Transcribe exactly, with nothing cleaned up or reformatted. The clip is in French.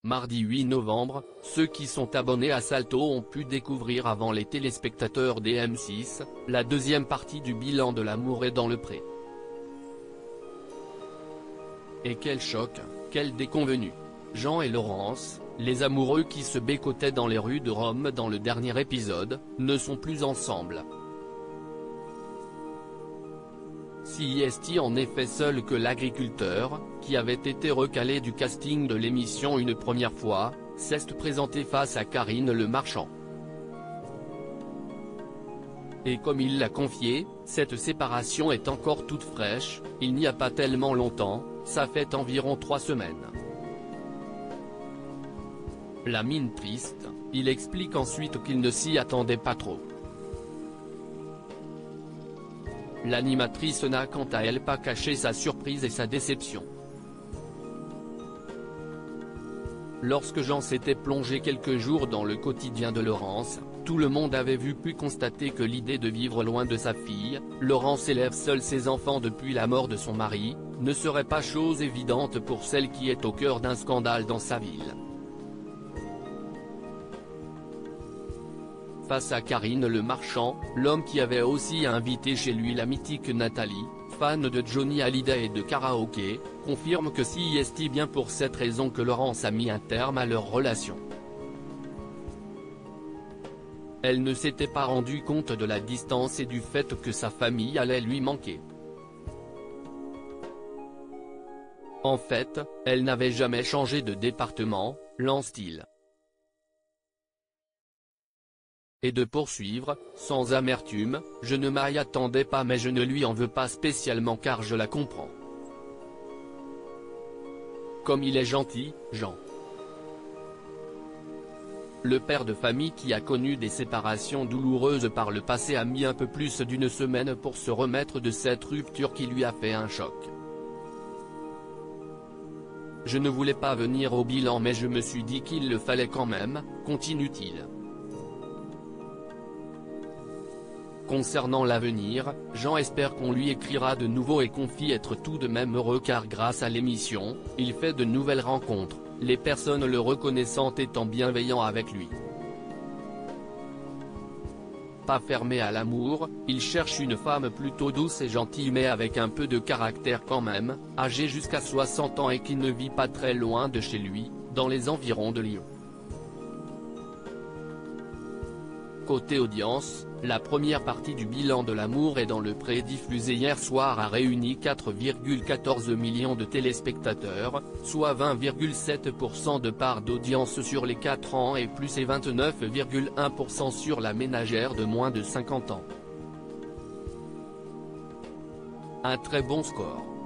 Mardi huit novembre, ceux qui sont abonnés à Salto ont pu découvrir avant les téléspectateurs des M six, la deuxième partie du bilan de l'amour est dans le pré. Et quel choc, quelle déconvenue. Jean et Laurence, les amoureux qui se bécotaient dans les rues de Rome dans le dernier épisode, ne sont plus ensemble. Si est en effet seul que l'agriculteur, qui avait été recalé du casting de l'émission une première fois, s'est présenté face à Karine Le Marchand. Et comme il l'a confié, cette séparation est encore toute fraîche, il n'y a pas tellement longtemps, ça fait environ trois semaines. La mine triste, il explique ensuite qu'il ne s'y attendait pas trop. L'animatrice n'a quant à elle pas caché sa surprise et sa déception. Lorsque Jean s'était plongé quelques jours dans le quotidien de Laurence, tout le monde avait vu pu constater que l'idée de vivre loin de sa fille, Laurence élève seule ses enfants depuis la mort de son mari, ne serait pas chose évidente pour celle qui est au cœur d'un scandale dans sa ville. Face à Karine Le Marchand, l'homme qui avait aussi invité chez lui la mythique Nathalie, fan de Johnny Hallyday et de karaoké, confirme que si est bien pour cette raison que Laurence a mis un terme à leur relation. Elle ne s'était pas rendue compte de la distance et du fait que sa famille allait lui manquer. En fait, elle n'avait jamais changé de département, lance-t-il. Et de poursuivre, sans amertume, je ne m'y attendais pas mais je ne lui en veux pas spécialement car je la comprends. Comme il est gentil, Jean. Le père de famille qui a connu des séparations douloureuses par le passé a mis un peu plus d'une semaine pour se remettre de cette rupture qui lui a fait un choc. Je ne voulais pas venir au bilan mais je me suis dit qu'il le fallait quand même, continue-t-il. Concernant l'avenir, Jean espère qu'on lui écrira de nouveau et confie être tout de même heureux car grâce à l'émission, il fait de nouvelles rencontres, les personnes le reconnaissant étant bienveillants avec lui. Pas fermé à l'amour, il cherche une femme plutôt douce et gentille mais avec un peu de caractère quand même, âgée jusqu'à soixante ans et qui ne vit pas très loin de chez lui, dans les environs de Lyon. Côté audience, la première partie du bilan de l'amour est dans le pré diffusé hier soir a réuni quatre virgule quatorze millions de téléspectateurs, soit vingt virgule sept pour cent de part d'audience sur les quatre ans et plus et vingt-neuf virgule un pour cent sur la ménagère de moins de cinquante ans. Un très bon score.